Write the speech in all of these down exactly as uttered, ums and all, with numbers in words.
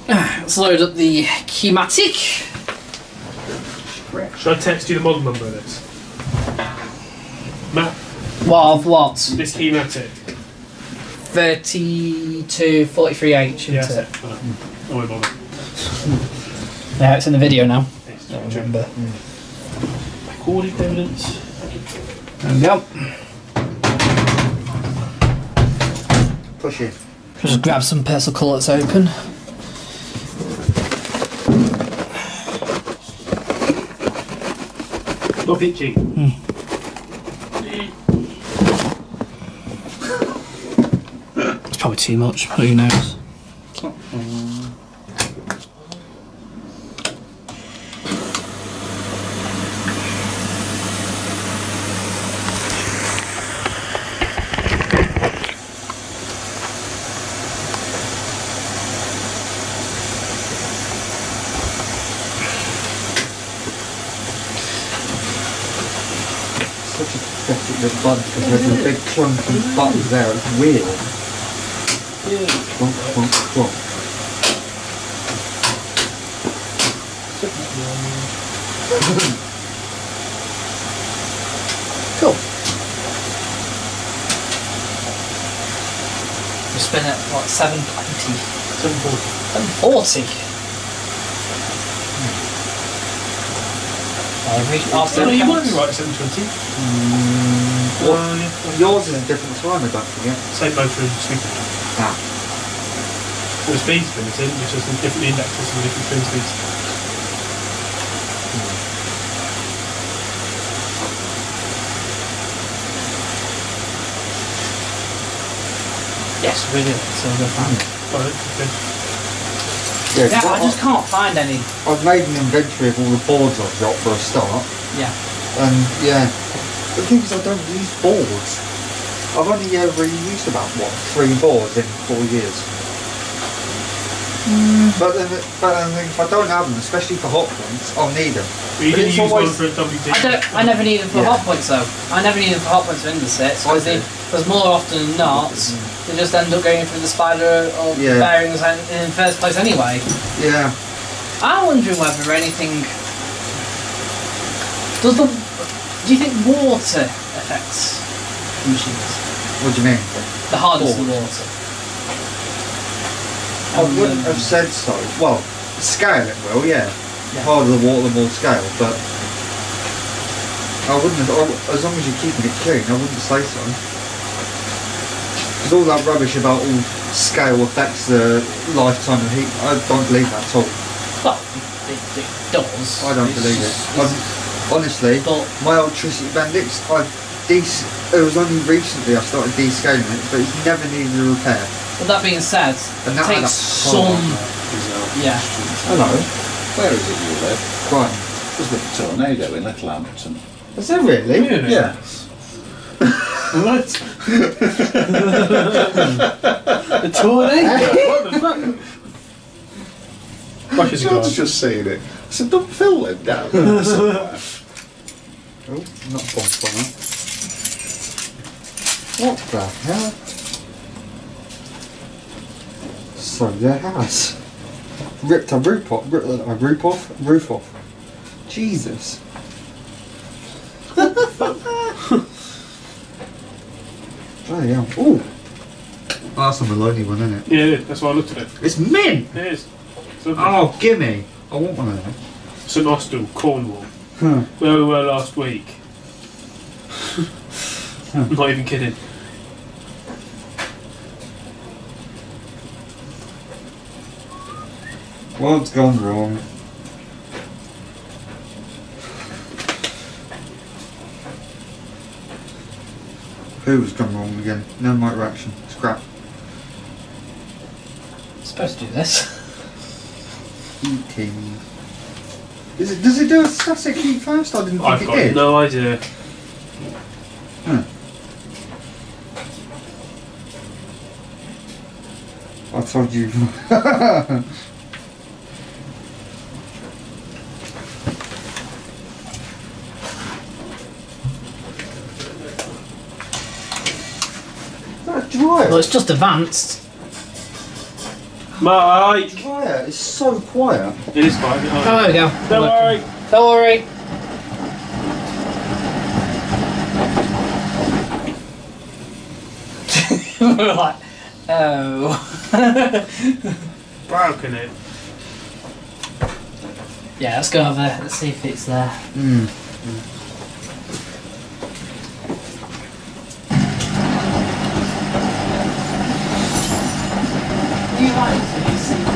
Let's load up the Keymatic. Should I text you the model number of this? Matt? What of what? This Keymatic. thirty-two forty-three H, isn't Yeah, it? that's it. Oh, I bother. Yeah, it's in the video now. It's I don't remember. Recorded evidence. There we go. Push it. Just grab some pencil colours open. Not itchy. Mm. It's probably too much, but who knows? Such a pathetic little button compared to the big clunky buttons there. It's weird. Clunk, clunk, clunk. Cool. We spin it what, seven twenty? seven forty. seven forty. Every after No, you might be right at seven twenty. Mm, what? Uh, yeah. Yours is a different time, I don't forget. Same motor and super. Ah. The speed's limited, it's just in different indexes and different spin speeds. Yes, we do. So we'll go find it. Right, okay. Yeah, Yeah, I I, just can't find any. I've made an inventory of all the boards I've got for a start. Yeah. And yeah, the thing is I don't use boards. I've only ever used about, what, three boards in four years. Mm. But, then, but then if I don't have them, especially for hot points, I'll need them. But you But didn't it's use always- one for a W D? I don't. I never need them for Yeah. hot points though. I never need them for hot points for Indersets I because do. because more often than not, they just end up going through the spider or Yeah. bearings in in the first place anyway. Yeah. I'm wondering whether anything does the. Do you think water affects the machines? What do you mean? The hardness of the Water. water. I wouldn't have said so. Well, scale it will, yeah. The harder the water, the more scale, but I wouldn't have, I- as long as you're keeping it clean, I wouldn't say so. Because all that rubbish about all scale affects the lifetime of heat, I don't believe that at all. Well, it, it does. I don't It's believe it. just- I'm, honestly, But- my electricity bandits, I de- it was only recently I started descaling it, but it's never needed a repair. With that being said, And it that had takes a some. Yeah. Hello. Where is it you live? Right. There's been a tornado in Little Hampton. Is there really? Really? Yes. What? A tornado? What the fuck? Russia's I gone. was just saying it. I said, don't fill it down there somewhere. Oh, not bonfire. What the hell? So there has ripped a roof off. Ripped a roof off. Roof off. Jesus. Bloody hell. Ooh. Oh, that's a Maloney one, isn't it? Yeah, it is. That's why I looked at it. It's mint. It is. It's lovely. Oh, gimme. I want one of them. Saint Austell, Cornwall. Huh. Where we were last week. I'm not even kidding. What's gone wrong? Who's gone wrong again? No mic reaction. Scrap. I'm supposed to do this. Eating. Is it, does it do a static heat first? I didn't think I've it got did. no idea. Huh. I told you. That's dry. Well, it's just advanced. Mike! Quiet, it's so quiet. It is quiet. Oh, there we go. Don't worry. Don't worry. We're like, oh. Broken it. Yeah, let's go over there. Let's see if it's there. Mm. Do you like to see the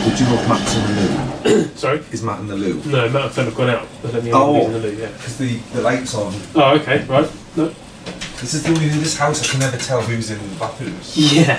Would you know Matt's in the loo? Sorry? Is Matt in the loo? No, Matt and Phil have gone out. I don't think Oh. anybody's in the loo, yeah. Because the, the light's on. Oh, okay, right. No. This is the only in this house I can never tell who's in the bathrooms. Yeah.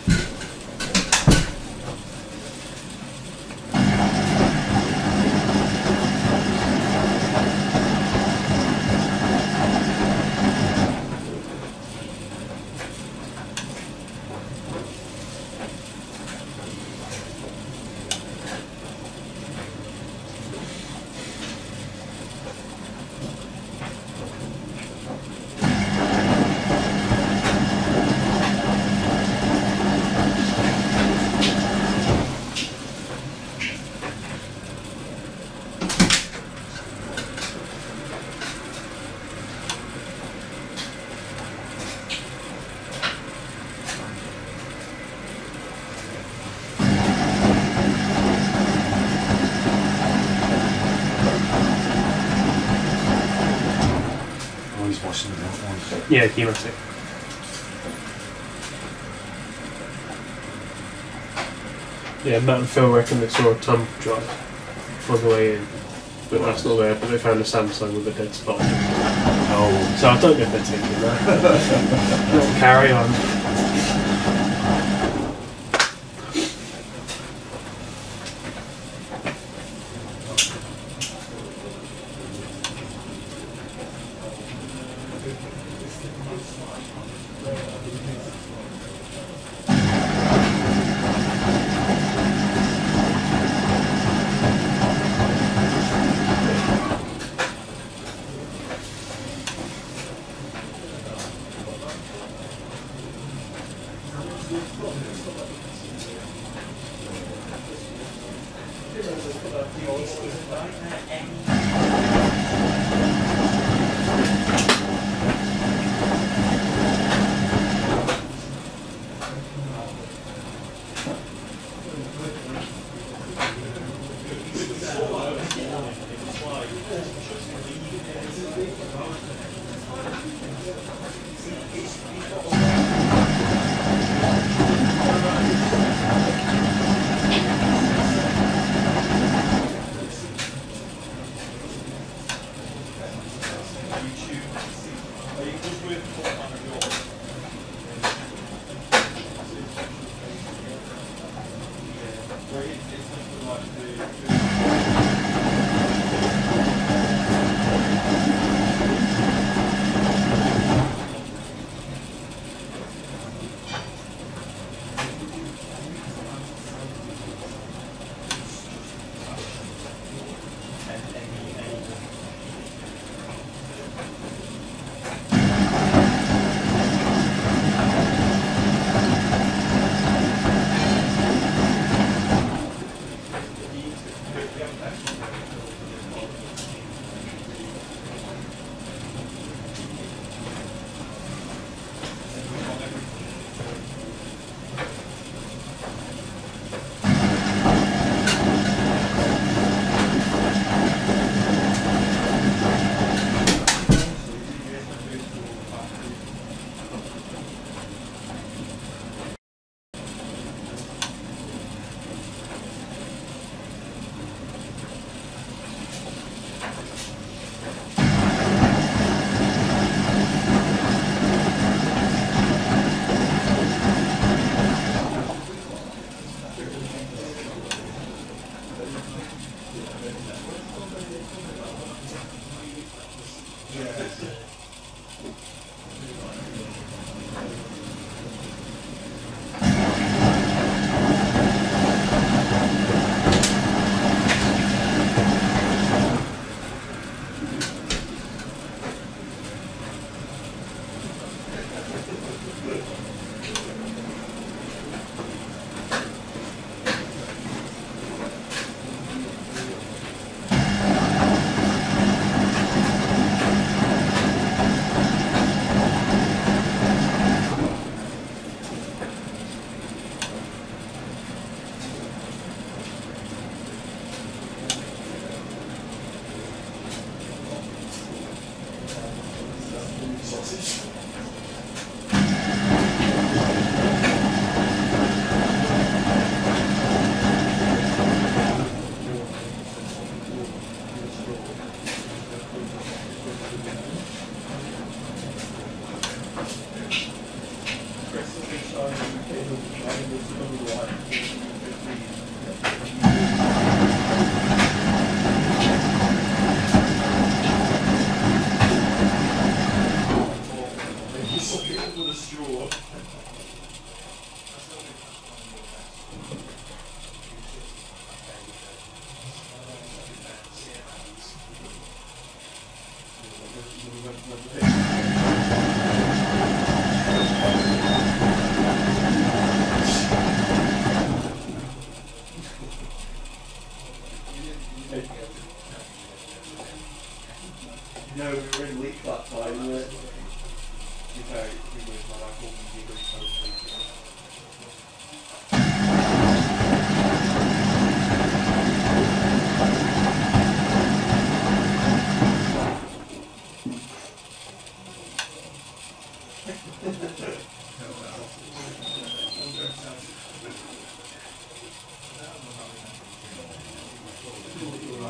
He's washing them off. Yeah, Keymatic. Yeah, Matt and Phil reckon they saw a tumble drive on the way in, but that's not there. But they found a Samsung with a dead spot. Oh. So I don't know if they're taking that. Not carry on.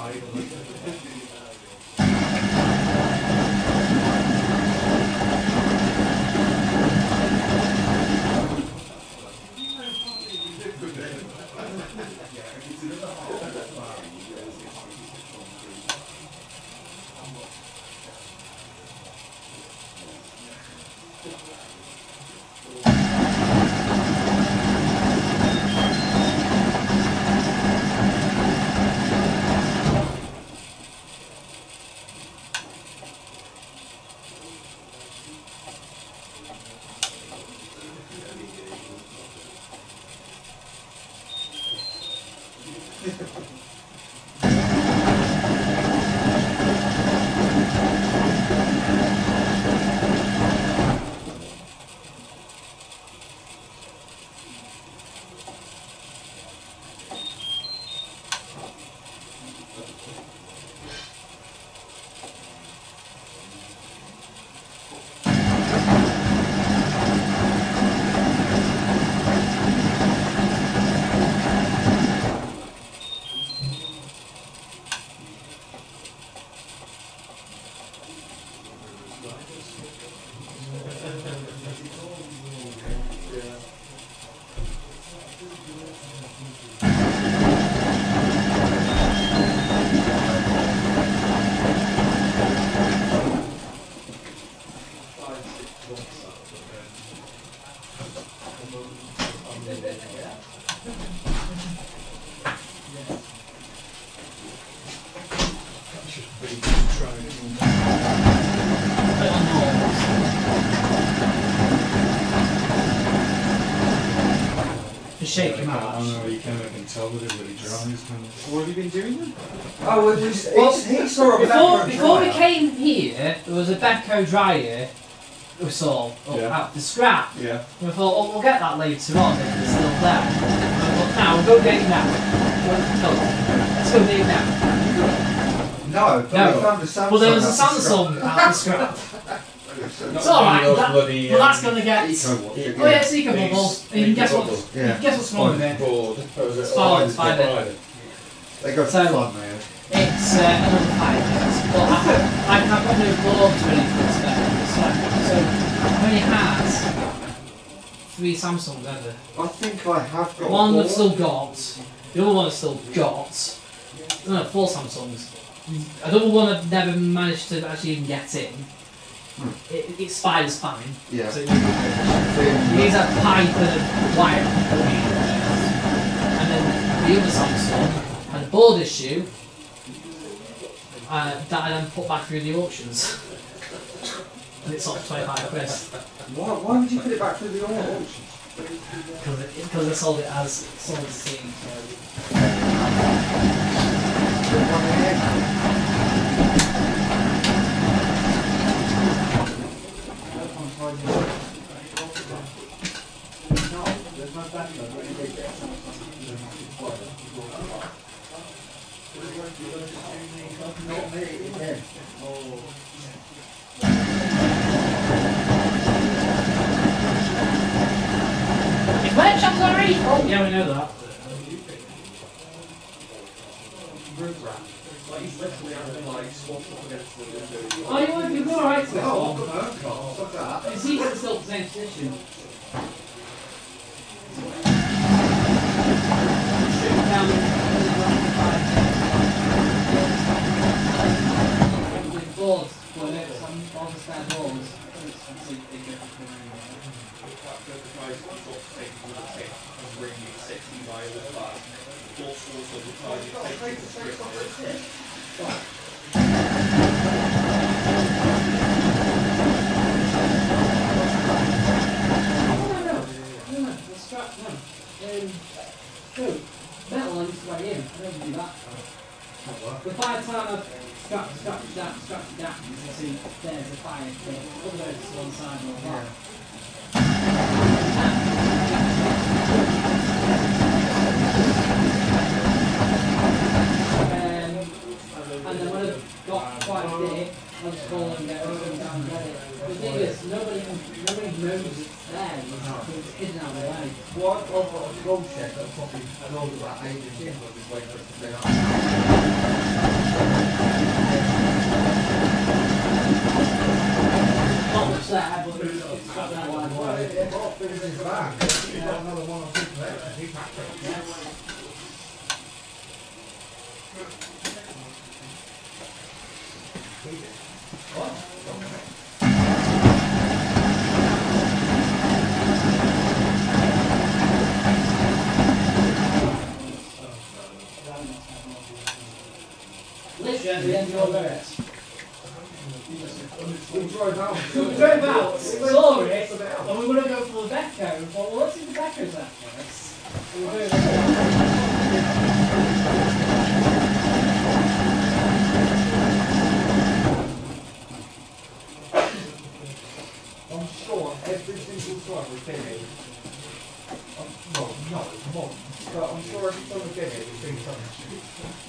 Shake him out. I know you can, I can tell that it really dries. What have you been doing then? Oh, it was. Well, Well, he saw a Before, Beppo before we dryer. came here, there was a Beppo dryer we saw up Yeah. out the scrap. Yeah. And we thought, oh, we'll get that later on if it's still there. And I thought, now, we'll go get it now. No, let's go get it now. No, but No. we found a Samsung. Well, there was a at the scrap. Samsung out the scrap. It's alright, that, bloody, well, that's um, going to get... Eco watch it, Oh yeah, yeah. it's eco These bubble. And you can guess eco what, bubble. you Yeah. can guess what's wrong with it. board. Oh, is it? It's fine, it's fine. They go for So- fun, man. It's uh, another five years. But I, I, I've got no boards or anything to spare. So, so I've only had three Samsungs ever. I think I have got One a I've board. still got, the other one I've still got. No, no, four Samsungs. Another one I've never managed to actually even get in. Hmm. It, it spiders fine. Yeah. So you need a pipe and a wire. And then the other Samsung had a board issue uh, that I then put back through the auctions. And it's sort of twenty-five quid. Why, why would you put it back through the auction? Because I sold it as sold as C. It's wet shops already! Oh, yeah, we know that. Oh, you want to be alright to this one? It's easy to still the same position. Boards, for it, some all the spare boards. Metal I used to weigh in, I never do that. The fire time I've strapped, strapped it down, strapped it down, you can see there's a fire pit, other goes to one side or the other. Um, and then when I've got quite a bit, I'll just call and get everything down and get it. The thing is, nobody, nobody knows it's there, it's hidden out of the way. What? roll shed that probably an old about eight inches in, but just waiting for it to clean up. Not much there, but it's got that line Well, wide. it all fits in his bag. You've got another one or two there, and he packed it. Yeah. Literally at the end of your lyrics. We drove out. We drove out, saw it, and we were going to go for the Becco, and thought, well, let's see the Becco's at first. And we were doing I'm sure every single time we've been here, I'm, well, no, more, but I'm sure every time we've been here, we've been something.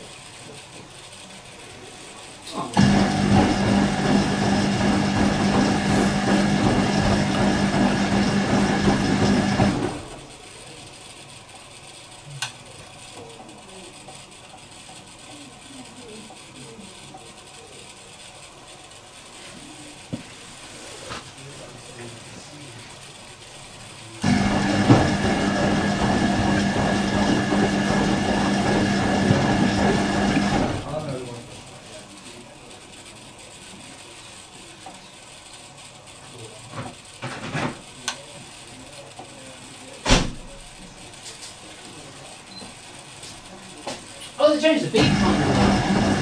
Oh, they changed the beat on the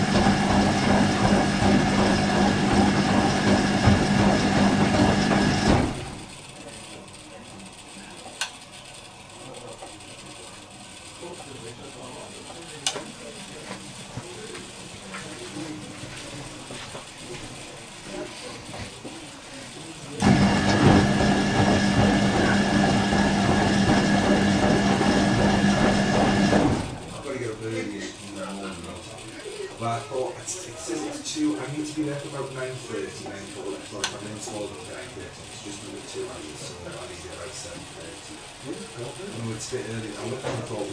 But I thought, it says it's two, I need to be there for about nine thirty, nine thirty, so if I'm installed at nine thirty, it's just under two hours, so I need to get about seven thirty. I know it's a bit early now, but I thought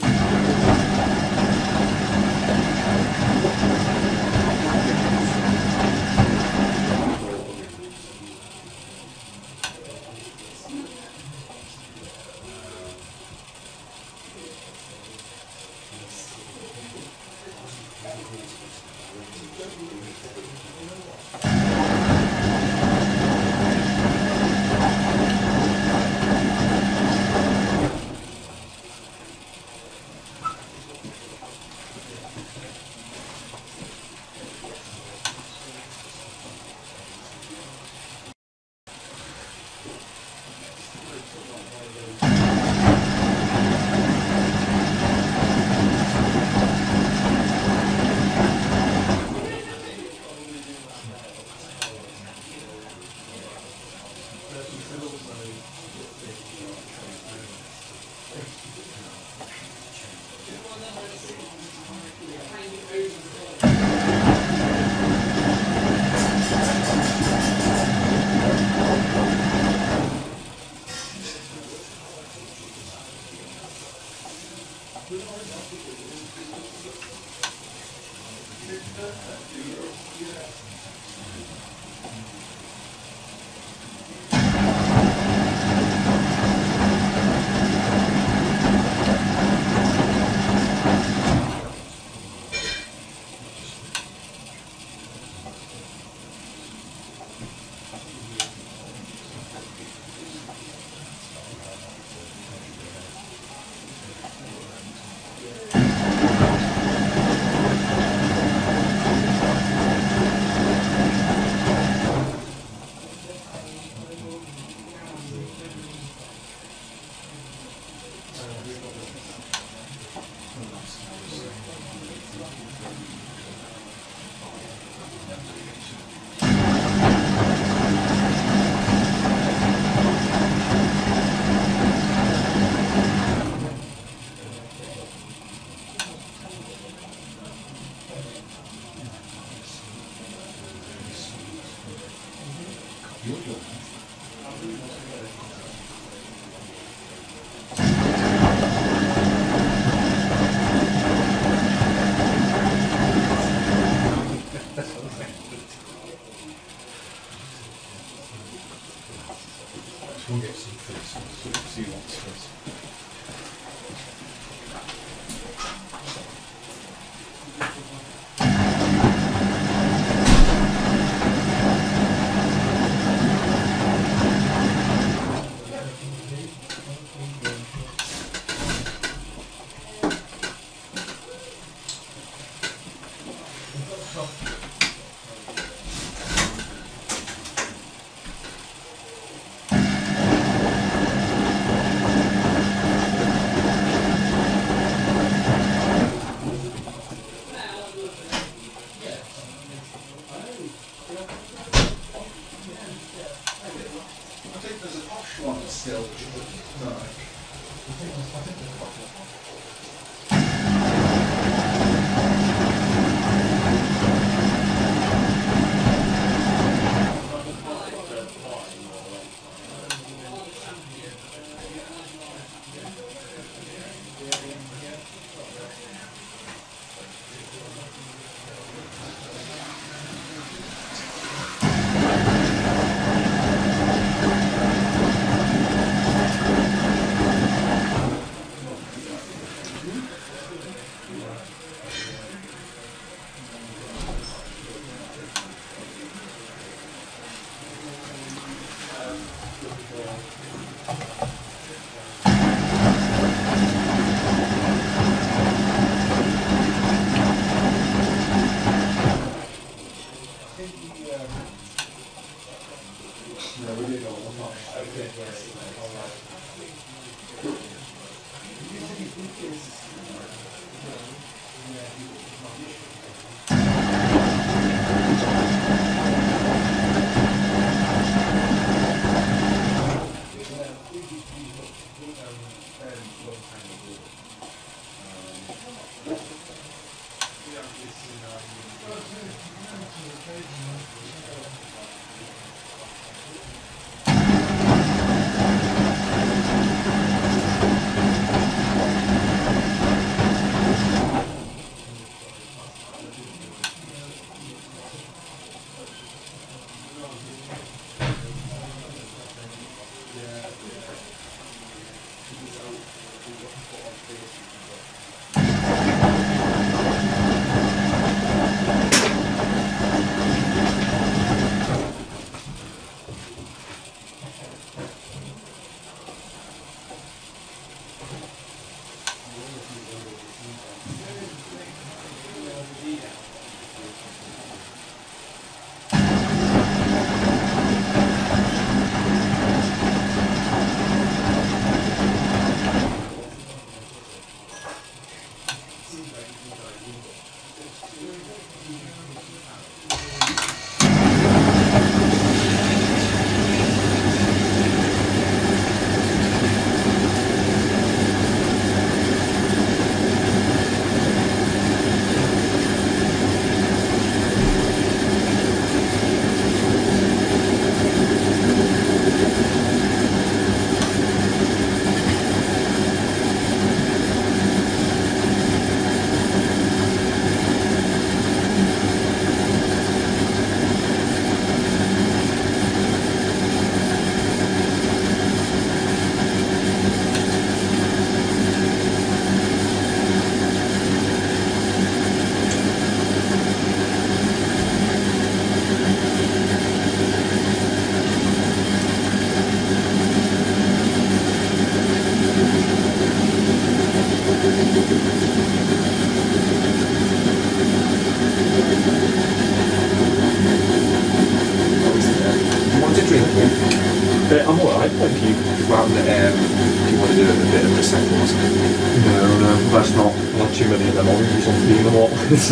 I'm alright, thank you. Well, um, do you want to do a bit of Prosecco or something? No, no, that's not. Not too many of them oranges on the lot.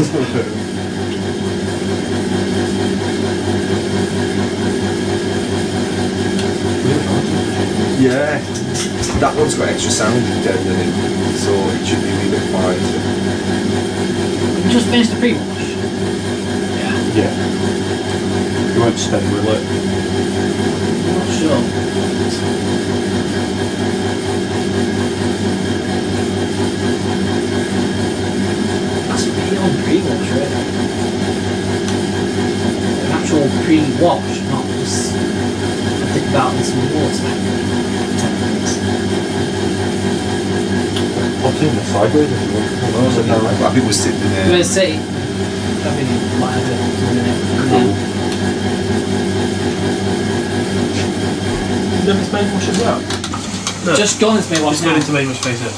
Yeah, that one's got extra sound dead in it, so it should be a bit quieter. You just finished the pre-wash? Yeah. Yeah. You won't spend, will it? I'm not sure. That's really on pre-wash, really. An actual pre-wash, not just think about in some water. ten minutes. I'll turn the sideways if you want. I think we're sitting there. We'll see. I mean, whatever. Cool. Then it's main wash as well? No. Just gone into main wash Just now. go into main wash phase it.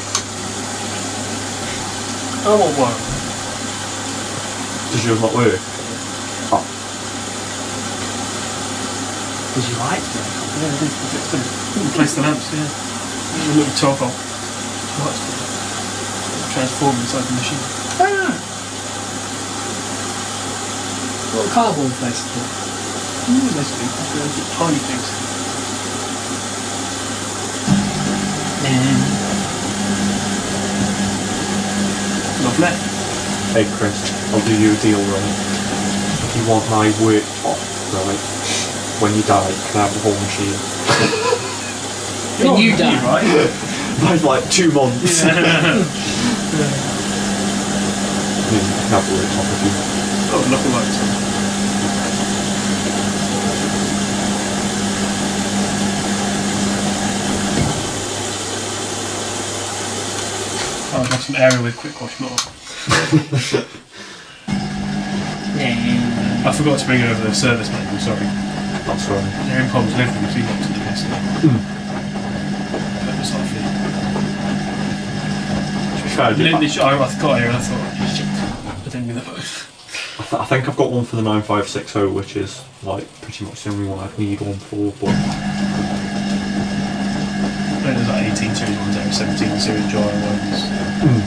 Oh, what work? Does yours not work? Oh. Did you like it? Replace the lamps, yeah. A little toggle. Transform inside the machine. Ah! Little cardboard basically. Mm, basically, those tiny things. Yeah. Lovely. Hey Chris, I'll do you a deal, right? If you want my worktop, right, when you die, can I have the whole machine? When you die, right? By like two months. Yeah. I mean, you can have the worktop if you Oh, look at that. Oh, I've got some area with quick wash more. yeah. I forgot to bring over the service manual, sorry. That's right. They're in Palm's living room, so you got to the yesterday. That was like it. To be fair, I, did- Literally, I, I got here and I thought, shit. But then with both. I, th I think I've got one for the nine five six zero, which is like pretty much the only one I'd need one for, but There's like eighteen series ones there, seventeen series dryer ones. mm.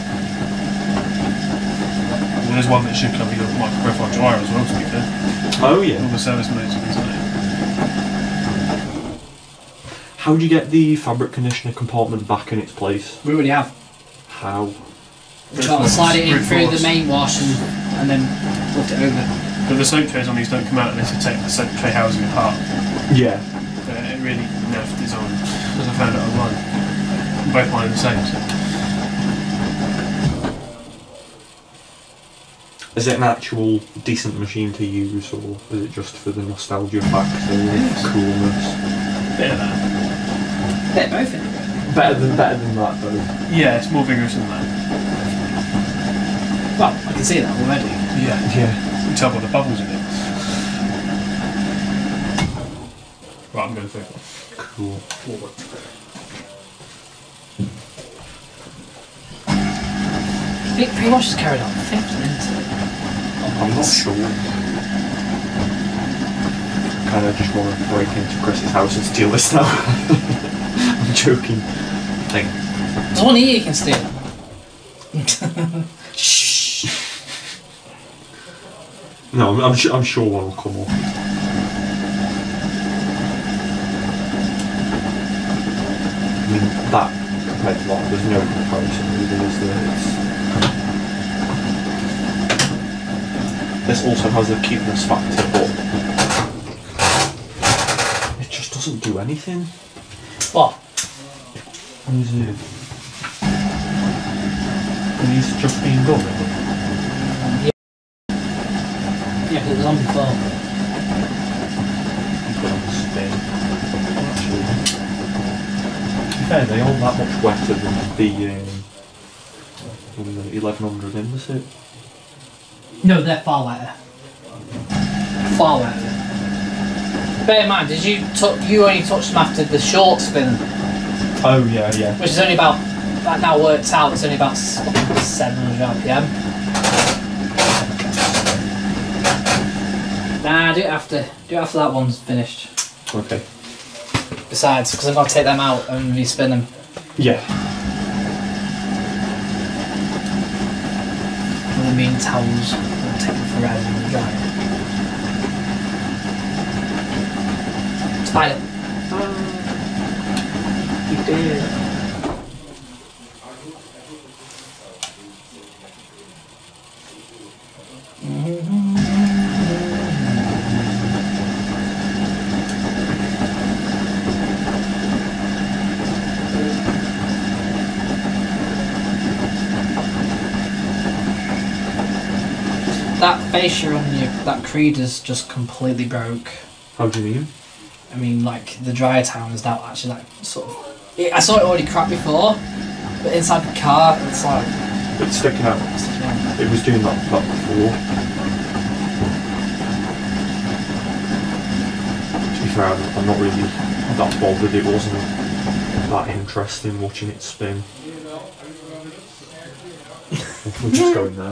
Well, there's one that should cover your micro profile dryer as well, to be fair. Oh yeah. All the service modes and things like that. How do you get the fabric conditioner compartment back in its place? We already have. How? We got to slide it in Brute through force. the main wash and, and then lift it over. But the soap trays on these don't come out unless you take the soap tray housing apart. Yeah. Uh, it really naff design, as I found out online. Both mine are the same. So. Is it an actual decent machine to use, or is it just for the nostalgia factor of coolness? Bit of that. They're both in it. Better than better than that though. Yeah, it's more vigorous than that. Well, I can see that already. Yeah. Yeah. You can tell by the bubbles in it. Right, I'm going to think. Cool. I think pre-wash is carried on fifteen, isn't it? I'm not sure. Kind of just want to break into Chris's house and steal this now. I'm joking. Thing. There's one here you can steal. Shh. No, I'm, I'm, su I'm sure one will come off. I mean, that compared to that, there's no comparison really, is there? It's, this also has a cuteness factor, but it just doesn't do anything. What? Is it? He's just been done. Yeah, yeah, but it was on before. Put on the spin. Actually, to be fair, they aren't that much wetter than the um, eleven hundred in, is it? No, they're far wetter. Far wetter. Bear in mind, did you t you only touched them after the short spin? Oh yeah, yeah. Which is only about, that now worked out, it's only about seven hundred R P M. Nah, do it after, do it after that one's finished. Okay. Besides, because I'm going to take them out and respin them. Yeah. And the mean towels will take them forever in the dryer. Spider. You did. That fascia on your, that creeder's just completely broke. How do you mean? I mean, like, the dryer town is now actually like, sort of... It, I saw it already cracked before, but inside the car, it's like... It's sticking out. It's sticking out. It was doing that, that before. To be fair, I'm, I'm not really that bothered. It wasn't that interesting watching it spin. We're just going there.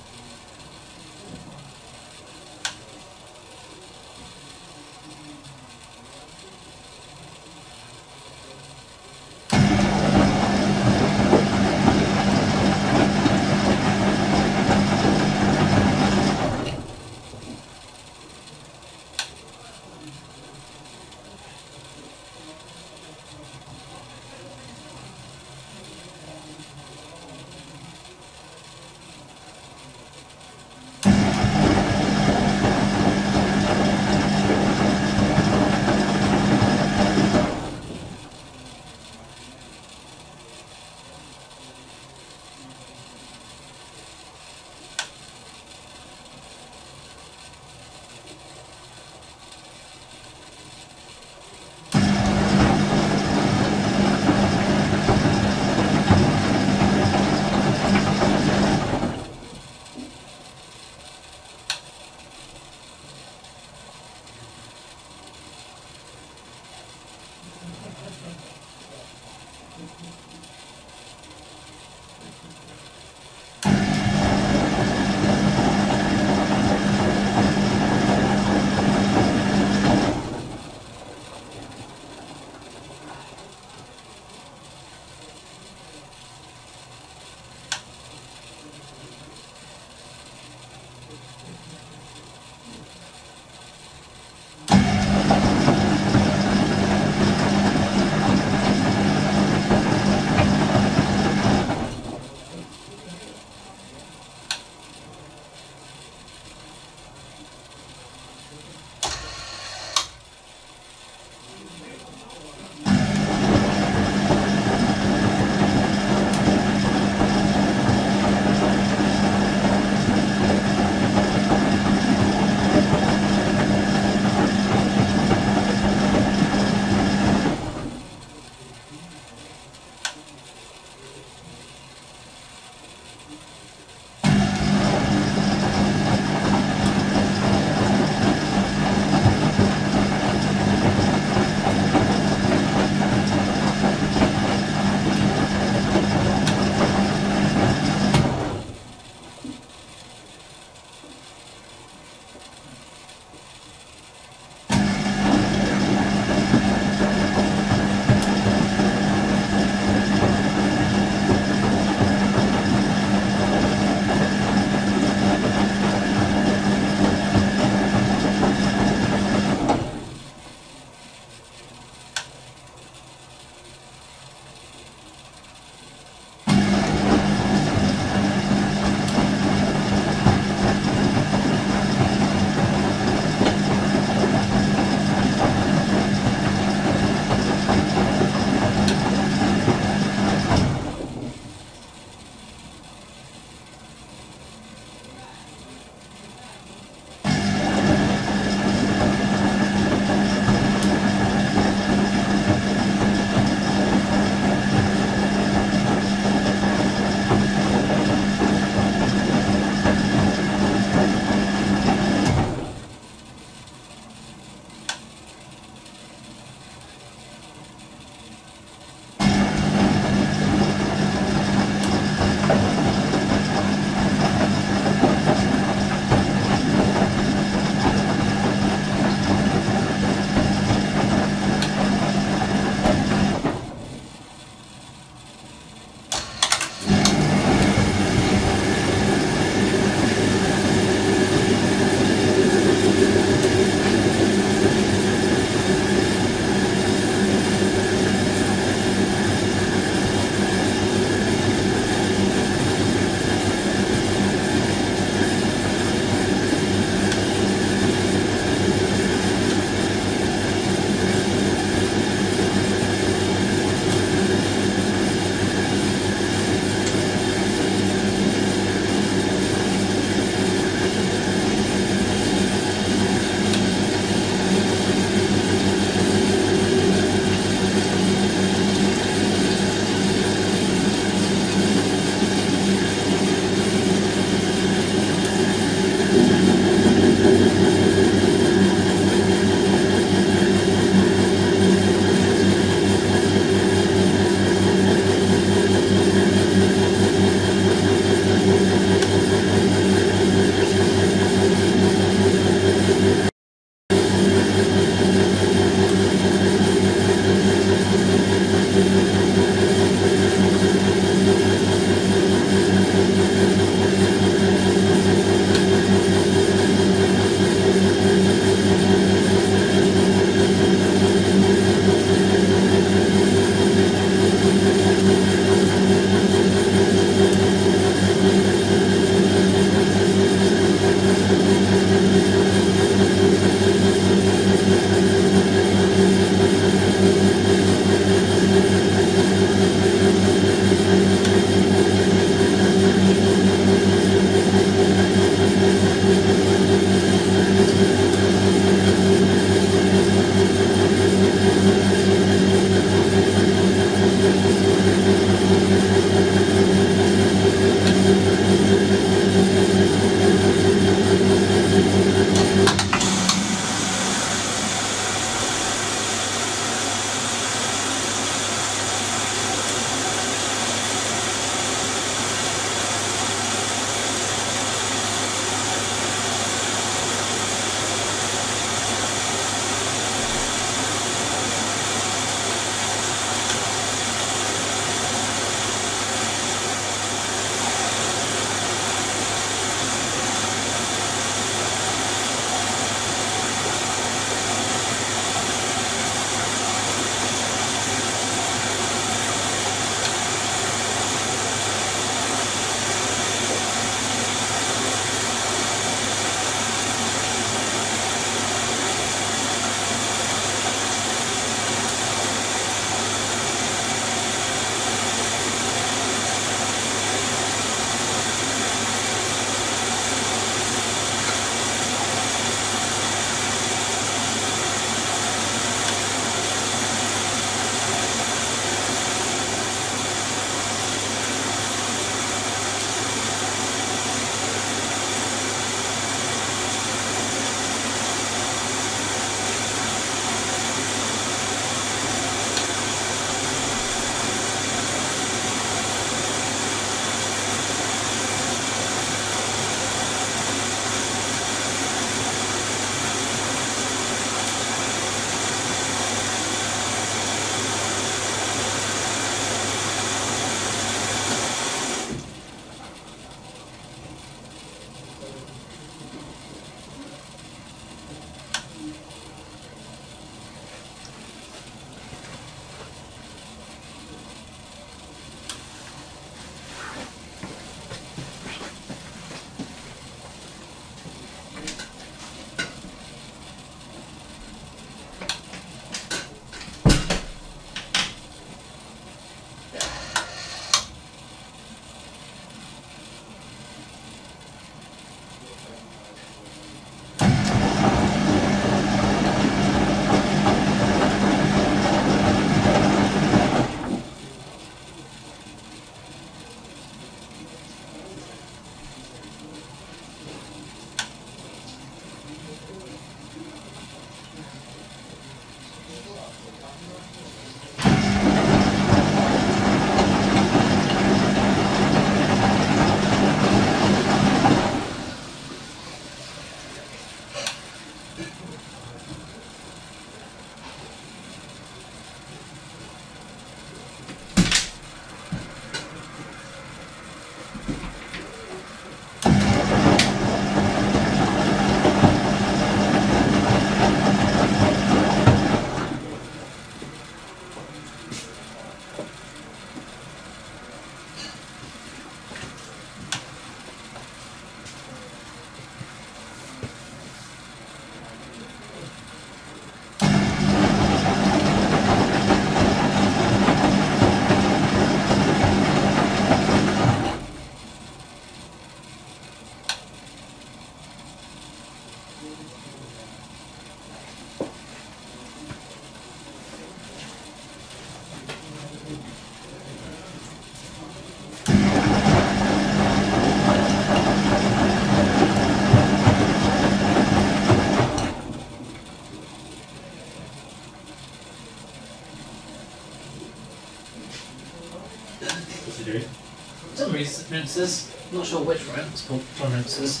Some rinses. Not sure which rinse, but some rinses.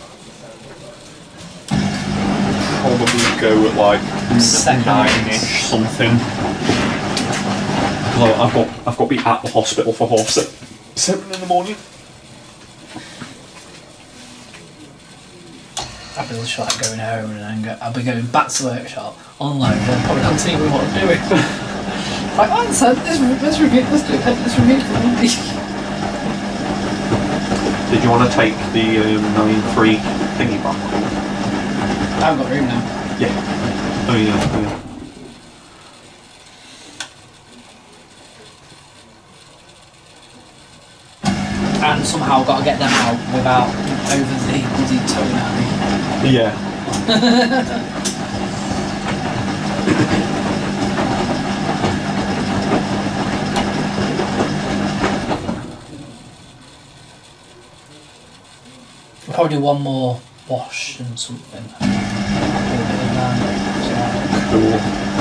Probably go at like nine-ish something. Because I've got I've got to be at the hospital for half se seven in the morning. I'll be just like going home and then go, I'll be going back to the workshop, unload, and probably continue with what I'm doing. Like, oh, so let's, let's review, let's do it, let's review it for Monday. Did you want to take the um, nine three thingy back? I haven't got room now. Yeah. Oh yeah, oh yeah. And somehow I've got to get them out without over the bloody towing at me. Yeah. I'll probably do one more wash and something. Do a bit of that. Cool.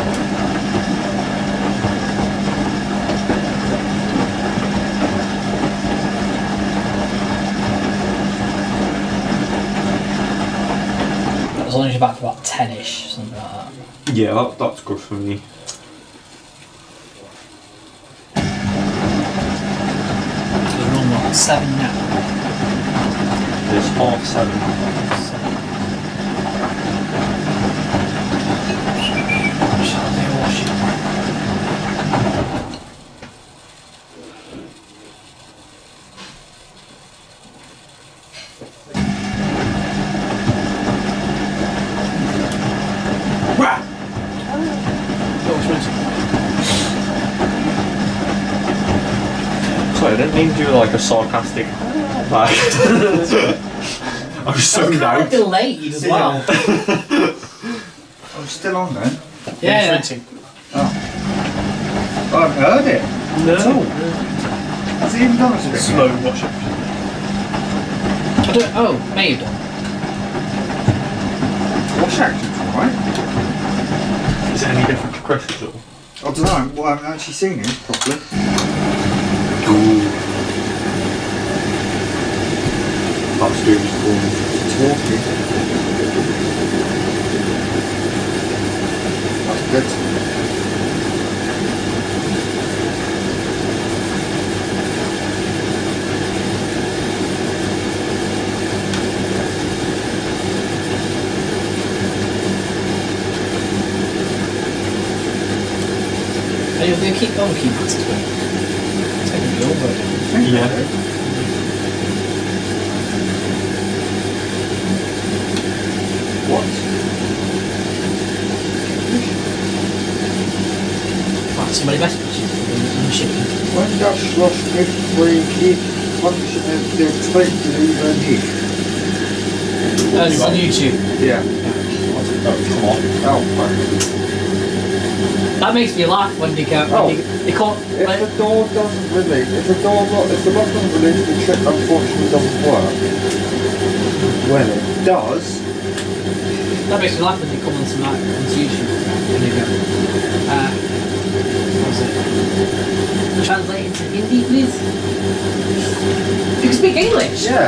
As long as you're back to about ten-ish, something like that. Yeah, that, that's good for me. So we're on what, seven now? It's half seven. Shall I do washing? Sorry, I didn't mean to do like a sarcastic like I was so Kind down. of delayed as well. I'm still on then. Yeah. Oh. I haven't heard it. No. Has he even done a spin? Slow washing. I don't. Oh, may have done. Wash action's alright. Is it any different to Chris's or? I don't know, well, I haven't actually seen it properly. That's doing cool. Talking. That's good. Are you going to keep on keep it? It's going to be over. Yeah. What? Oh, somebody messaged you for the shipping. When das Schloss Mittelbrück function der zweite übernimmt. Oh, it's on YouTube. Yeah. Oh, come on. Oh, fuck. That makes me laugh when they go. Oh. When they, they can't. If Like, the door doesn't release, if the door lock, if the lock doesn't release, the trick unfortunately doesn't work. When it does, that makes me laugh when they come onto my onto YouTube and they go. Uh, what was it? Translate into Hindi, please. You can speak English. yeah.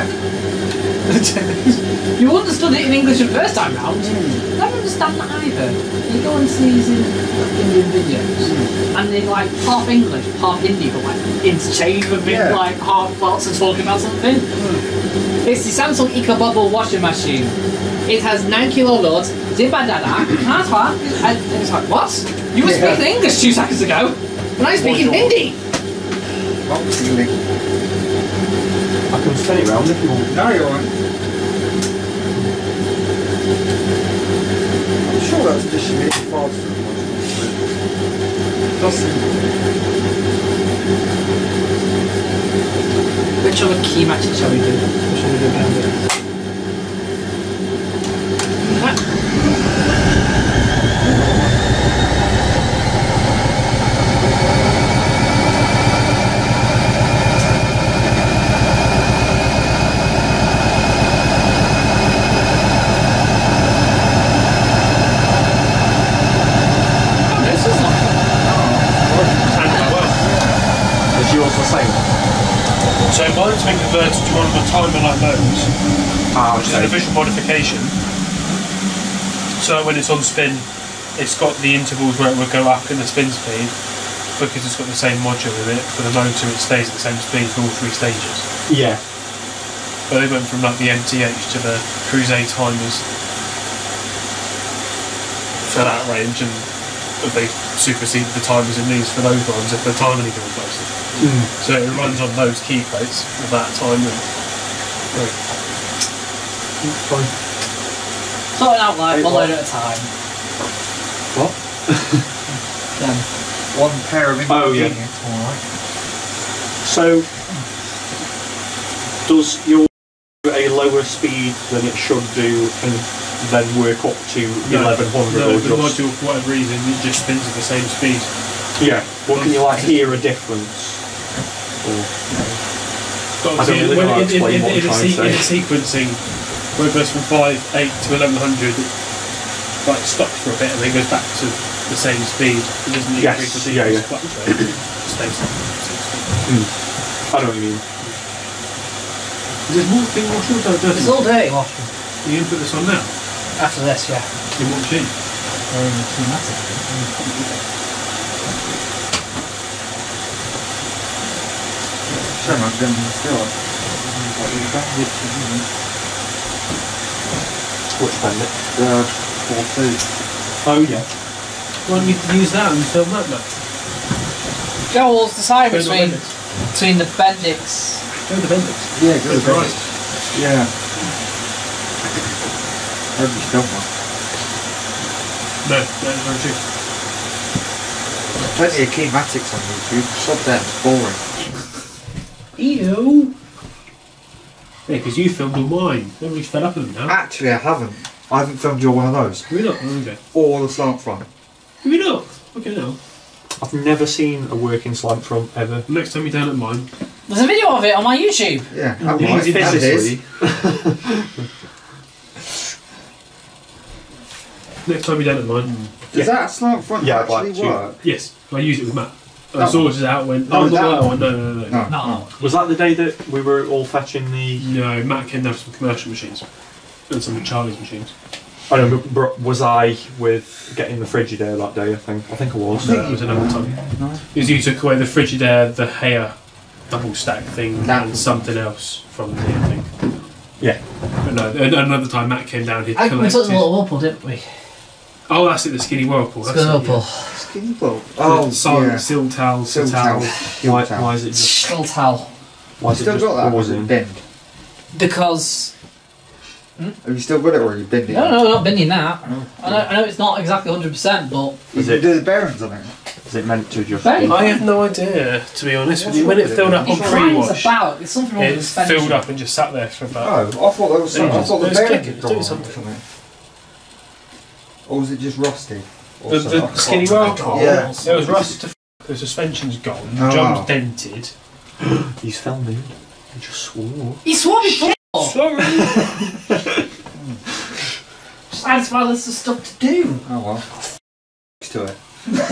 You understood it in English the first time round. Mm. I don't understand that either. You go and see these Indian videos, Mm. and they're like half English, half Hindi, but like interchange with Yeah. like half parts of talking about something. Mm. It's the Samsung Eco Bubble washing machine. It has nine kilo loads, zipper dada, and it's like, what? You were Yeah. speaking English two seconds ago, and I'm speaking Hindi. Not feeling. I can spin it round if you want. No, you're right. I'm sure that's distributed faster than what it doesn't. Which other key matches shall we do? What shall we do about it? converted to one of a timer like those, Ah, which is an official modification. So when it's on spin, it's got the intervals where it would go up in the spin speed, because it's got the same module in it. For the motor, it stays at the same speed for all three stages. Yeah. But they went from like the M T H to the Cruise A timers for that range, and they superseded the timers in these for those ones if they're time anything closer. Mm. So it runs on those key plates with that timer. Right. Fine. Sorting out like Hey, one what? load at a time. What? Then One pair of Oh, yeah. ingredients, alright. So, does your a lower speed than it should do and then work up to eleven hundred No, or the just... module for whatever reason it just spins at the same speed. Yeah. Well, can you like hear a difference? Or... But I don't obviously, really when know how to in, in, explain in, what I'm in, the trying to se- in the say. sequencing, where it goes from five eight to eleven hundred, it like stops for a bit and then goes back to the same speed. It doesn't Yes, increase or yeah, decrease, yeah. fluctuate. It just stays the same speed. Mm. I know what you mean. Is this more thing wash or dirty? it's all dirty washing. You can put this on now. After this, yeah. In what machine? Um, Keymatic. Sure, I'm going to still. Which bandit? The four two. Oh, yeah. Why don't you use that and film that back? Joe, what's the sign Go to between, Bendix. between the Bendix? Go to Bendix. Yeah, good. That's right. Yeah. Nobody's done one. No, that's very true. Plenty of Keymatics on YouTube. Sub that, it's boring. Ew. Yeah, because you filmed on mine. Everybody's fed up with them now. Actually, I haven't. I haven't filmed your one of those. Maybe not. Oh, okay. Or the slant front. Maybe not. Okay, no. I've never seen a working slant front ever. Next time you're down at mine. There's a video of it on my YouTube. Yeah, and You mine, mean and his. physically? Next time you're down at mine. Does that slant front Yeah, I'd actually like to. work? Yes, I used it with Matt. I That sorted it out when. Oh, Oh, not that that one. one. No, no, no, no. No. No. Was that the day that we were all fetching the... No, Matt came down with some commercial machines. And some of Charlie's machines. I don't know, but was I with getting the Frigidaire that day, I think? I think I was. No, that was another time. No. Because you took away the Frigidaire, the Haya double stack thing, That and was- something else from the I think. Yeah. But no, an- another time Matt came down, he'd I, we took collected. the little whirlpool, didn't we? Oh, that's it, the skinny whirlpool. It's That's got a it, whirlpool. Skinny bloke. Oh, Oh, Sil- yeah. Sil towel, Sil Sil towel. towel. Why, Towel. why is it just... Still towel. Why is it Still just got that pausing? bend. Because... Have you still got it or are you bending No, it? no, not bending that. Oh. I know, I know it's not exactly one hundred percent, but... You Is can it- do the bearings on it. Is it meant to just... Bang. I have no idea, to be honest with you. When What's it wrong filled with up it? on It grinds pre-wash, about. It's something wrong with it the suspension. filled up and just sat there for about... Oh, I thought there was some, I Ages. thought the It's bearings clicking, had it's gone doing on or something. something. Or was it just rusty? Or The, something? I the can't skinny remember. whirlpool, Yeah. it was rusted to f***, the suspension's gone, the Ah. job's dented. He's filming. He just swore. He swore before! Sorry! Just adds my list of stuff to do. Oh well. Next to it.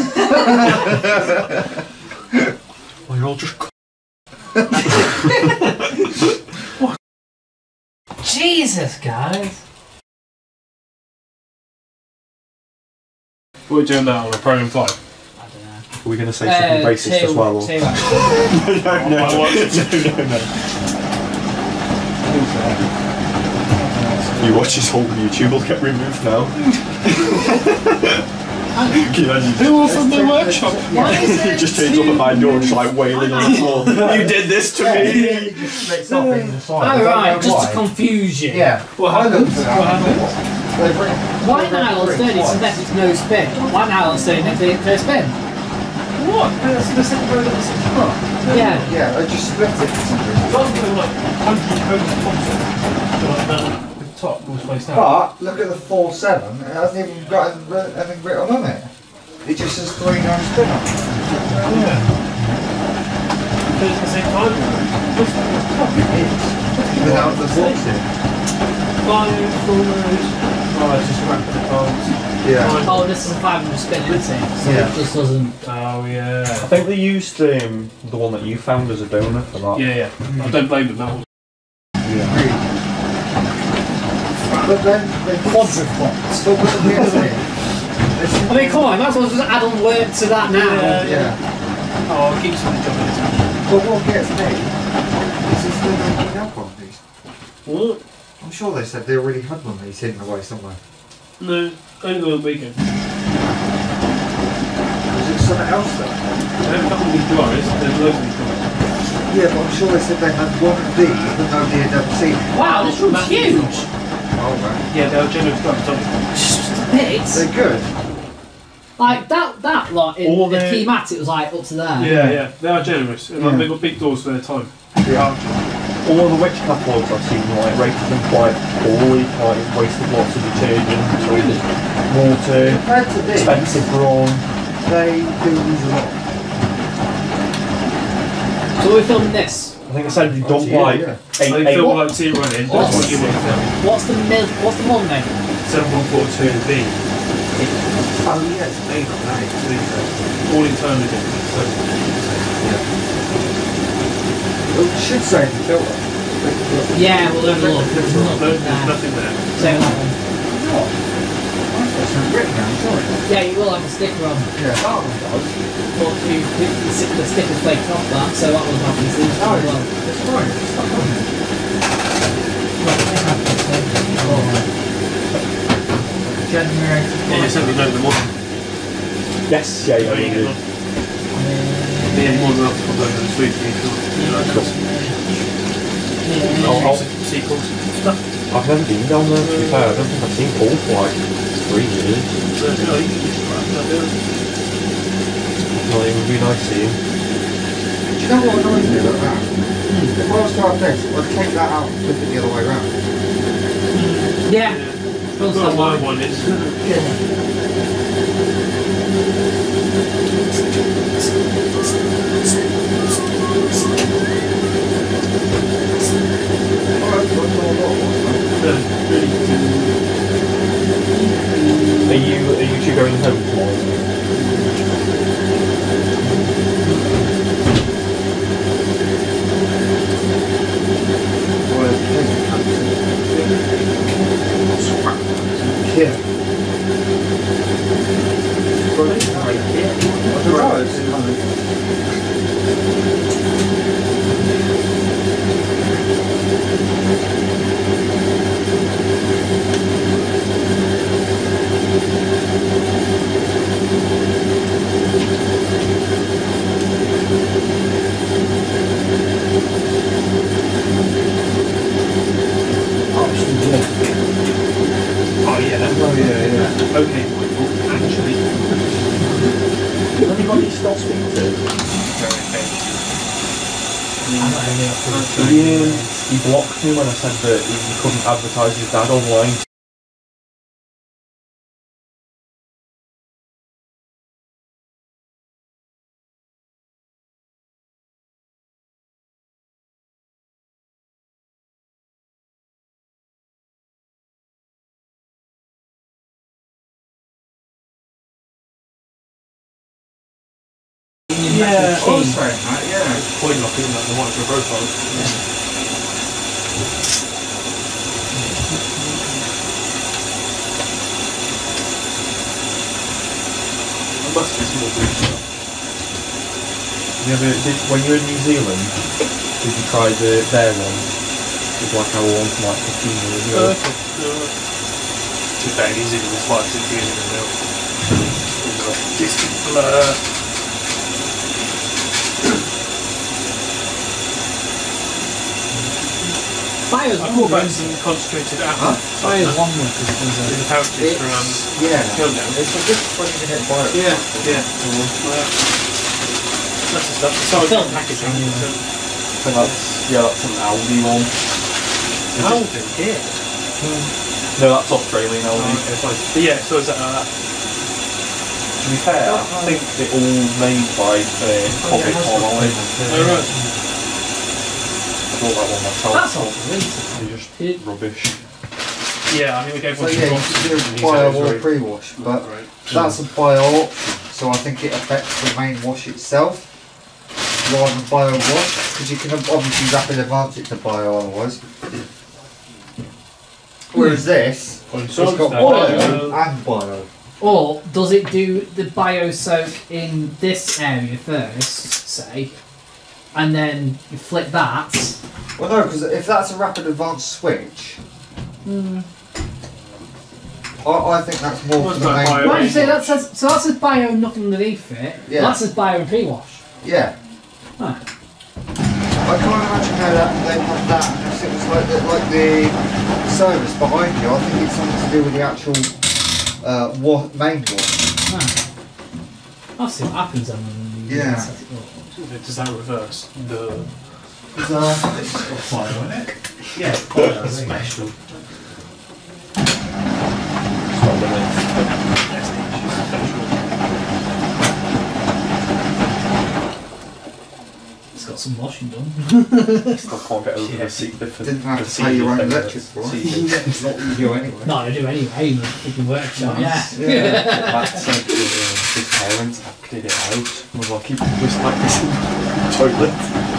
Well, you're all just... Jesus, guys. What are we doing that on a Pro and five? I don't know. Are we going to say something Uh, racist two, as well? Or? two, actually. no, no, no, no, no. You watch his whole YouTube will get removed now. Who all from the workshop? Why is He it just turns up at my door and just like wailing on the floor. You did this to me! Oh, right, just to confuse you. Yeah. What I happened? looked at What that. happened? They bring- White nylon's dirty, so that it's no spin. White nylon's dirty, next thing it's spin. What? That's the second row that was six o'clock. Yeah. Yeah, I just split it for some reason. Rather than like one hundred codes of Thompson, so like the, the top was placed out. But look at the four seven. It hasn't even got anything written on it. It just says three nine spin on it. Yeah. But it's the same time. What's the top? Without the box in. Five, four rows. Oh, it's just wrapping the cards. Yeah. Oh, this is a five hundred spin, isn't it? So Yeah. it just doesn't... Oh, yeah. I think they used um, the one that you found as a donor for that. Yeah, yeah. I don't blame them, that was But then they Quadruplots. But with the P S P, I mean, come on, that's what just add on work to that now. Yeah. yeah. Oh, I'll keep some of the job in his hand. But what gets me is he's still making up on these. What? I'm sure they said they already had one of these hidden away somewhere. No, only the weekend. Is it something else though? They have a couple of these drawers, there's loads of these drawers. Yeah, but I'm sure they said they had one of these that nobody had ever seen. Wow, this room's huge. Oh man. Yeah, they're generous drawers, aren't It's just a bit. They're good. Like that, that like in All the their- Keymatic was like up to there. they? Yeah, yeah, they are generous. And like, Yeah. they've got big doors for their time. Yeah. All of the witch catalogues I've seen like rated them quite poorly, like wasted lots of detergent, water, Compared to this, expensive run. they do use a lot. So we're filming this. I think I said they Oh, dump yeah, like yeah. So eight, they eight, feel like see it running, that's What's- what you want to film. What's the mil? What's the model name? seven one four two B. Oh yeah, it's made on that. All internally different. So, It should say the filter. Yeah, we'll have a look. There's no, nothing there's there. nothing there. Same that one. What? That's not written down, sorry. Yeah, you will have a sticker on. Yeah. That one does. But you, the, the, the sticker's flaked off that, so that was obviously as Oh, well. it's fine. It's stuck on it. January. Yeah, you certainly know the model. yes, yeah, Oh, you yeah, get yeah. one. Yeah, more than I'll go to the street for you. Yeah. Oh, oh. Sequels and stuff. I've never been down there, to be fair. I don't think I've seen Paul for like three years. So, you know, you can just try that. Well, it would be nice to see him. Do you know what annoys me about that? If I was to have this, I'd take that out and flip it the other way around. Yeah. Feels Well, like my one. one is. Are you, are you two going home tomorrow? Yeah. Oh, yeah, that's Oh yeah, yeah. okay, Michael. Actually, Anybody still speak to? very He, um, he blocked me when I said that he couldn't advertise his dad online. Yeah, I was saying that, yeah. point locking like the micro profile. There must be some more blue stuff. You ever, did, when you were in New Zealand, did you try the their one? It's like our one from like fifteen years ago. Uh, uh, too bad, New Zealand was five, six years ago now. Distant blur. Fire's I one brought back room. some concentrated apple. Fire's one room because In there's the pouches for um, Yeah. Kildown. It's a good twenty minute fire. Yeah, yeah. Well, that's the stuff. So Film packaging. packaging, So, I think that's, yeah, that's an Aldi one. Aldi, yeah. No, that's Australian Oh, Aldi. okay, fine. But yeah, so is that like that? To be fair, I think they're all made by uh, Comic Palmolive. Oh, right. I bought that one myself. That's all winter. They're just rubbish. Yeah, I mean we gave So one to yeah, Ross. you can and he do a said it was bio or very- pre-wash, but Right. that's a bio option, so I think it affects the main wash itself rather than bio wash, because you can obviously rapid advance it to bio otherwise. Whereas this, Well, it's so got it's bio that. and bio. Or does it do the bio soak in this area first, say, and then you flip that? Well, no, because if that's a rapid advance switch, Mm. I, I think that's more What's for the that main. bio? Right, you say that says so. That says bio, nothing underneath it. Yeah. That says bio and pre-wash. Yeah. Huh. I can't imagine how that they have that unless it was like the, like the service behind you. I think it's something to do with the actual uh, wa- main wash. Huh. I'll see what happens then when you Yeah. set it up. Does that reverse? The It's, uh, Bio, isn't it? yeah, That's Special. It's got some washing done. Still can't get over Yeah. the seat. The, didn't have the to pay your own seat- electric for it. seat- It's not what you do anyway. No, I do anyway in the freaking workshop. Nice. Yeah. Yeah. That's like uh, his parents acted it out. Was like, keep this like this in the toilet.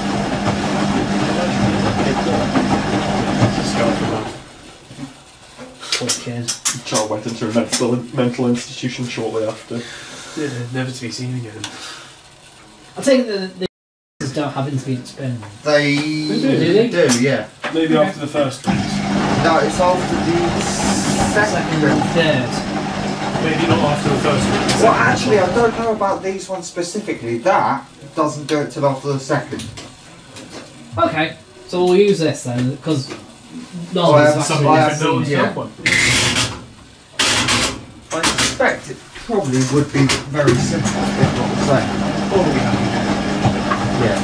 Poor kid. Child went into a mental mental institution shortly after. yeah, never to be seen again. I take it that the don't have intermediate spin. They do. Do they? do, yeah. Maybe after the first ones. No, it's after the second. Second and third. Maybe not after the first one. Well, actually, I don't know about these ones specifically. That doesn't do it till after the second. Okay, so we'll use this then, because no, Oh, I it's have actually Something I different. have No one's seen- done yeah. one. I suspect it probably would be very simple, if not the same. Probably have. Yeah.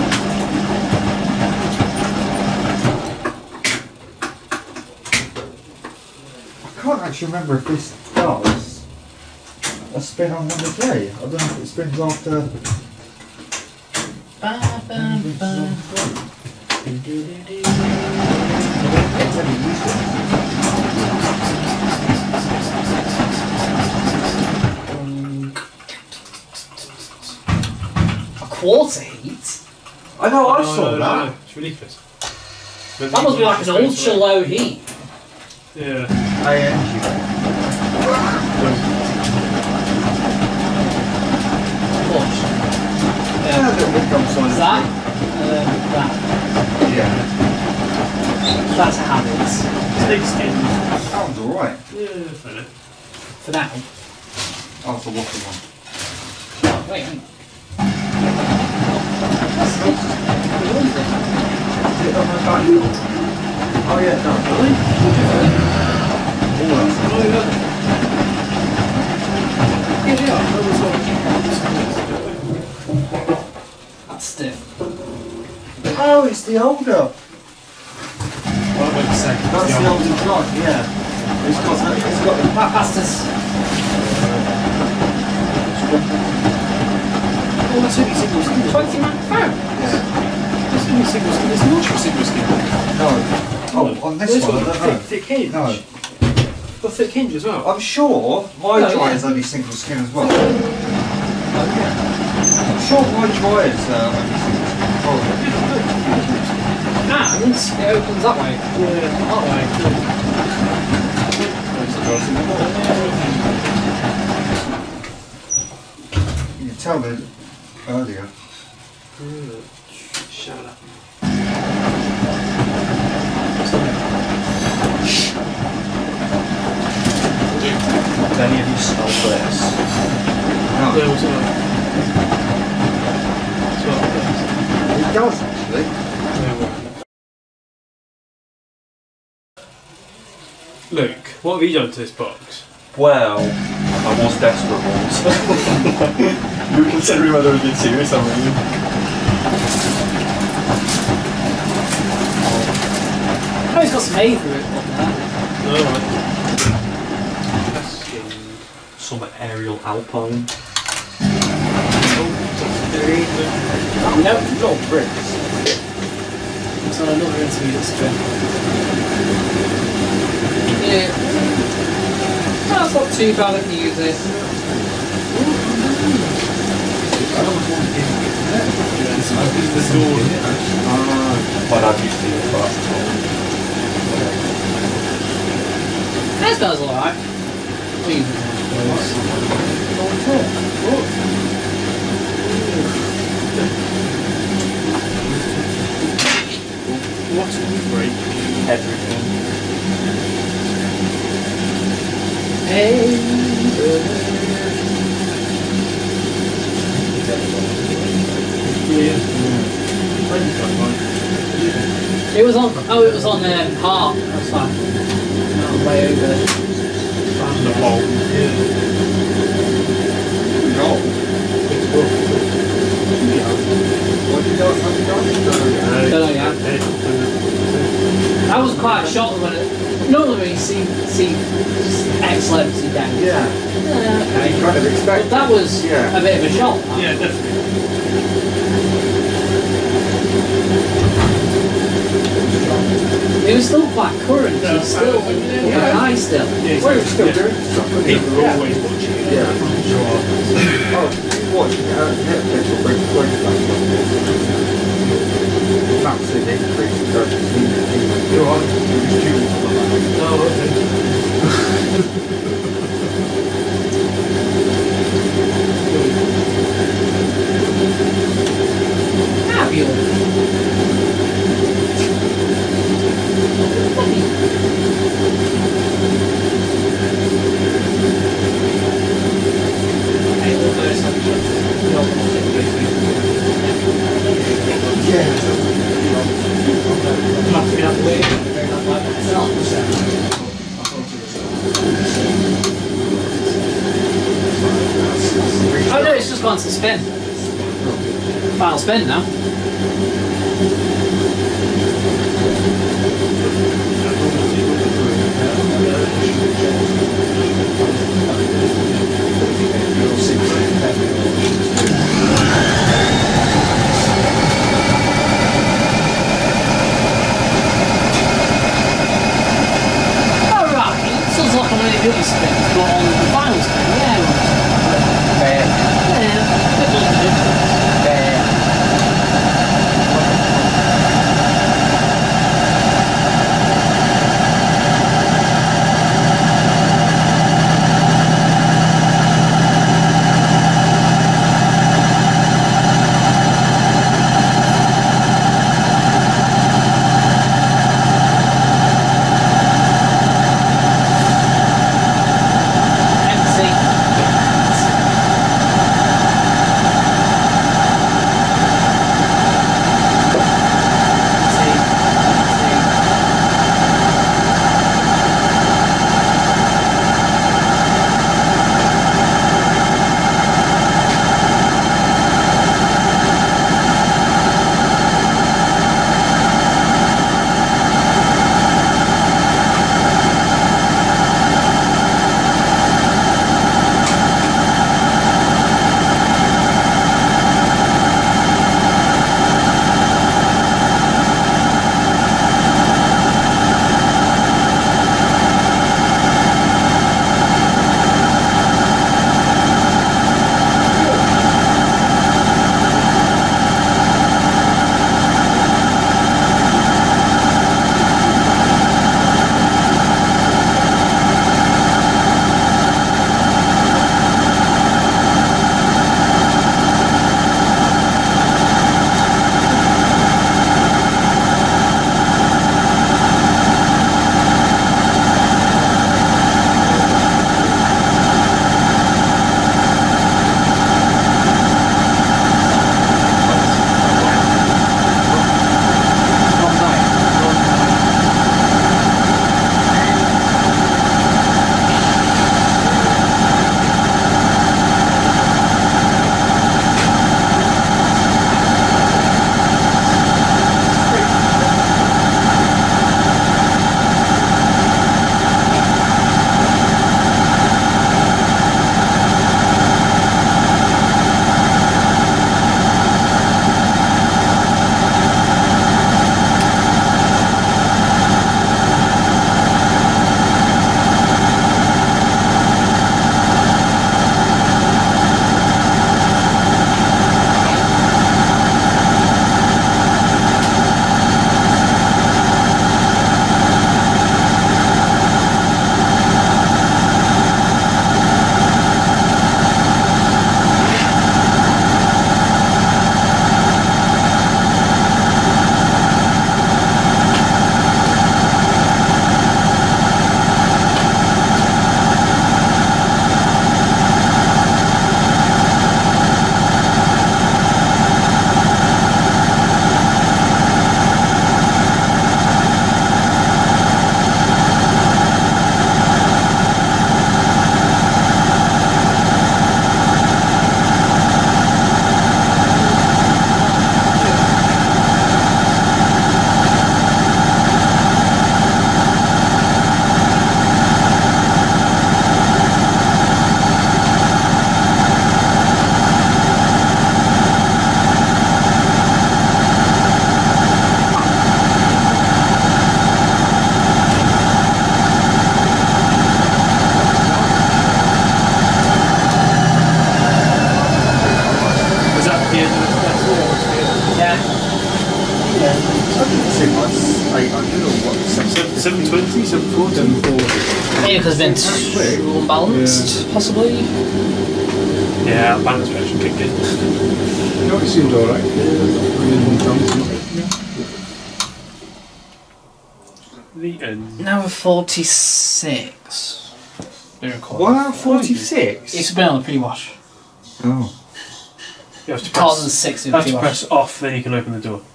I can't actually remember if this does a spin on one a day. I don't know if it spins after. It's only used it. a quarter heat. I know, I No, saw no, no, that. no, It's ridiculous. That must be like an ultra low heat. Yeah. I energy. Much. Yeah, a little bit comes on. Is that? Um, that. Yeah. That's a habit. Snake skin. Sounds alright. Yeah, fair enough. For now. Oh, it's a waffle one. Oh, wait, hang on. That's good. Is it on my back? Oh yeah, no. Really? Oh, that's Oh, yeah. Yeah, yeah. That was That's stiff. Oh, it's the older. what I meant to say. That's the older John, yeah. It's got the, it's got the That pastas. Oh, that's only single skin. twenty man phone. yeah. That's only single skin. There's no single skin. No. Oh, on this This one, I one, don't thick, know. thick hinge. No. Got thick hinge as well. I'm sure my No, dry yeah. is only single skin as well. I'm sure my dry is uh, only single skin. Probably. And it opens that way. Yeah, that way. You can tell that earlier. Shut up. Did any of you smell this? No. There was a. It does actually. Luke, what have you done to this box? Well, I was desperate once. You were considering whether it was serious or really. Oh, he's got some A through it up there. No, Some aerial alpine. Nope. No bricks. It's on another intermediate spin. Yeah. That's not too bad if you use it. Ah, My dad used to do it fast. That smells alright. What's a break? Everything. Hey. It was on. Oh, it was on um, Heart. That's fine. No, way over. The bowl. No. What did you have done? Don't know yet. I was quite shocked when it. Normally when you see see X levels you down. Yeah. Yeah, okay. You kind of expect. But that was Yeah. a bit of a shock. Yeah, definitely. It was still quite current. It was still Yeah. quite high still. Yeah, Well, it's still yeah. doing stuff. isn't it? People are always watching it. Yeah. Oh, watching it at Netflix will bring bring back massive increase in dopamine. You're on. Oh, okay. Have you? Oh no, it's just gone to spin. Final spin now. Alright, it sounds like I'm going to do these spins, but on the final spin, yeah. Fair. Yeah, it doesn't do. Fair. seven twenty, seven forty. seven forty. Maybe because it's been too unbalanced, possibly. Yeah, balance version kicked in. No, it seemed alright. The end. Now we're forty-six. Wow, forty-six? It's been on the pre-wash. Oh. You have to Cars press, and six in you have to pre-wash. press off, then you can open the door.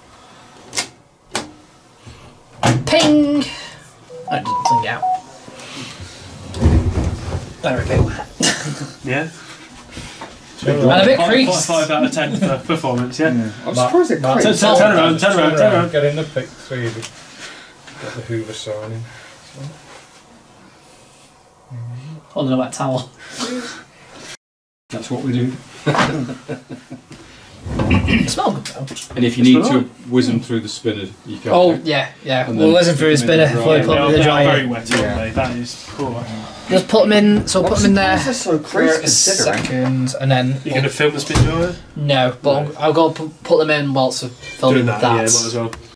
Ping! I didn't clean out. They're a bit wet. Yeah. And a bit Five, creased. five out of ten for performance, yeah. Yeah. I'm surprised it Matt, creased. turn- turn around, turn around, turn around. Get in the pic three of you. Got the Hoover sign in. Holding a wet towel. That's what we do. It smells good though. And if you It's need all to right. whiz them through the spinner, you can. Oh, yeah, yeah. And We'll then listen through the stick them in spinner the before we dryer. put them in the They are dryer. very wet, aren't Yeah. they? That is cool. Just put them in, so we'll put them in there Surprised they're so for creased a considering. second, and then... You're going to film the spin dryer? No, but I'll go pu- put them in whilst we're filming Doing that, that. yeah, might as well.